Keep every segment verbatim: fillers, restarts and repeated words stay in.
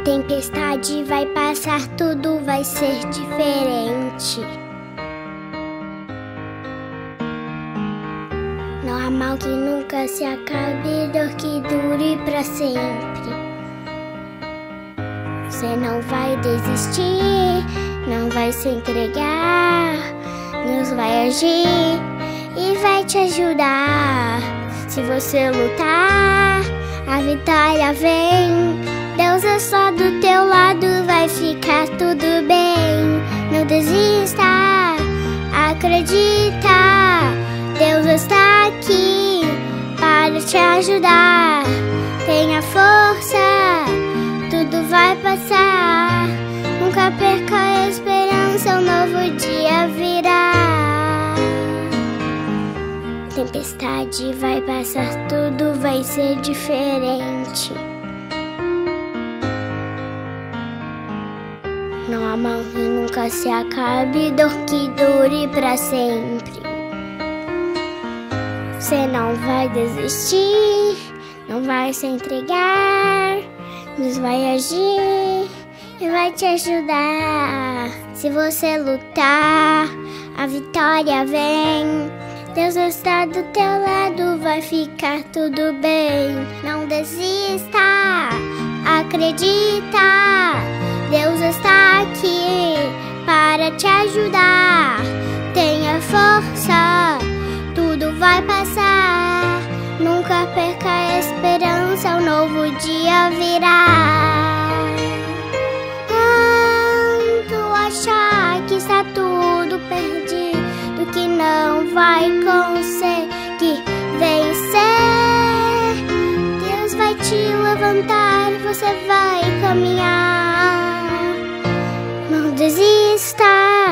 Tempestade vai passar, tudo vai ser diferente. Não há mal que nunca se acabe, dor que dure pra sempre. Você não vai desistir, não vai se entregar. Deus vai agir e vai te ajudar. Se você lutar, a vitória vem. Deus é só do teu lado, vai ficar tudo bem. Não desista, acredita. Deus está aqui para te ajudar. Tenha força, tudo vai passar. Nunca perca a esperança, um novo dia virá. Tempestade vai passar, tudo vai ser diferente. Não há mal que nunca se acabe, dor que dure pra sempre. Você não vai desistir, não vai se entregar. Deus vai agir e vai te ajudar. Se você lutar, a vitória vem. Deus está do teu lado, vai ficar tudo bem. Não desista, acredita. Deus está aqui para te ajudar. Tenha força, tudo vai passar. Nunca perca a esperança, um novo dia virá. Quando achar que está tudo perdido, que não vai conseguir vencer, Deus vai te levantar e você vai caminhar. Não desista,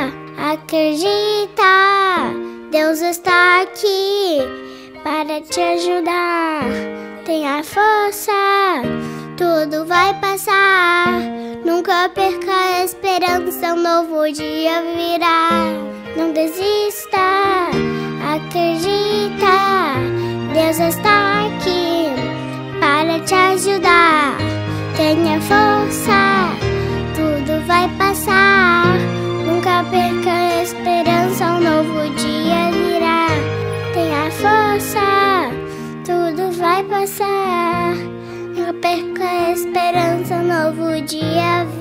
acredita. Deus está aqui para te ajudar. Tenha força, tudo vai passar. Nunca perca a esperança, um novo dia virá. Não desista, acredita. Deus está aqui para te ajudar. Tenha força, tudo vai passar. Nunca perca a esperança, um novo dia virá. Tenha força, tudo vai passar. Nunca perca a esperança, um novo dia virá.